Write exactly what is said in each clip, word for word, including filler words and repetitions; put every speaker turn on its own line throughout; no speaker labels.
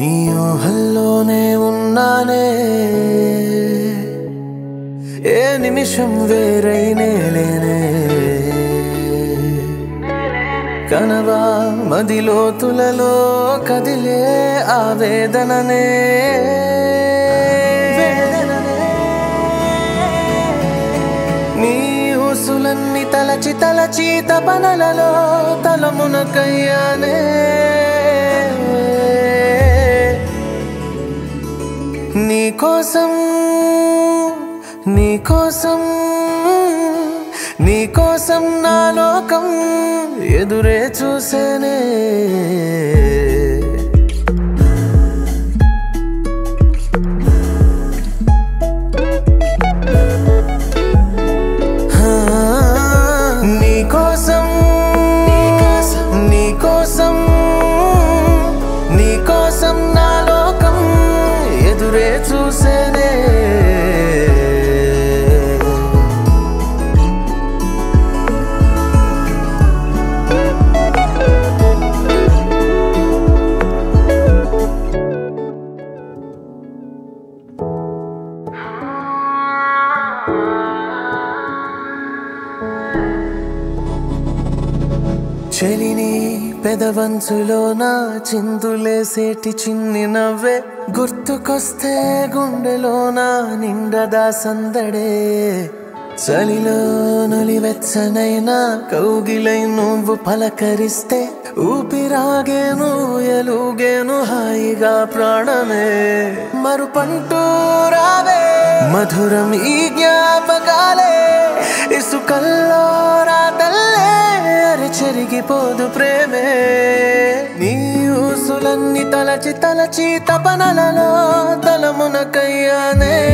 నీ ఊహల్లోనే ఉన్నానే ఏ నిమిషం వేరైనే లేనే కనవా మదిలోతులలో కదిలే ఆవేదననే నీ ఊసులన్నీ తలచి తలచి తపనలలో తలమునకయ్యానే నీ కోసం నీ కోసం నీ కోసం నా లోకం ఎదురే చూసేనే నీ కోసం నీ కోసం నీ కోసం నా లోకం ఎదురే చూసేనే చెలిని పెదవంచులో నా చిందులేసేటి చిన్ని నవ్వే గుర్తుకొస్తే గుండెలో నా నిండదా సందడే చలిలో నలివెచ్చనైనా కౌగిలై నువ్వు పలకరిస్తే ఊపిరాగేను ఎలుగేను హాయిగా ప్రాణమే మరుపంటూ రావే మధురం ఈ జ్ఞాపకాలే ఇసుకల్లో రాతల్లే చెరిగిపోదు ప్రేమే నీ ఊసులన్నీ తలచి తలచి తపనలలో తలమునకయ్యానే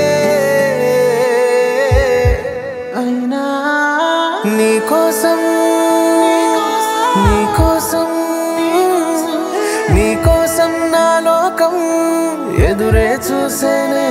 అయినా నీ కోసం నీ కోసం నీ కోసం నా లోకం ఎదురే చూసేనే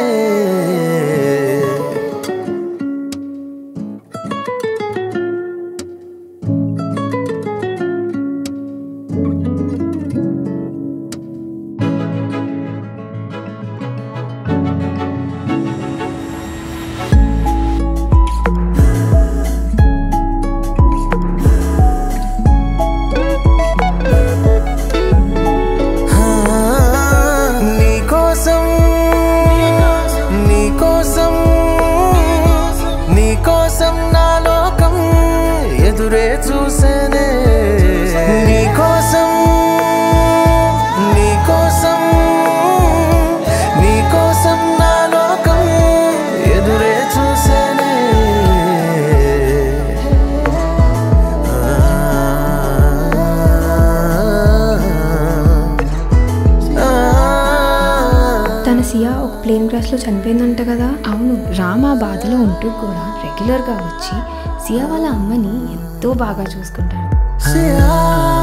ఎదురే చూసేనే నీ కోసం నీ కోసం నీ కోసం నా లోకం ఎదురే చూసేనే
తన సియా ఒక ప్లేన్ క్రాష్ లో చనిపోయిందంట కదా. అవును, రామ్ ఆ బాధలో ఉంటూ కూడా రెగ్యులర్ గా వచ్చి సియా వాళ్ళ అమ్మని ఎంతో బాగా చూసుకుంటాడు.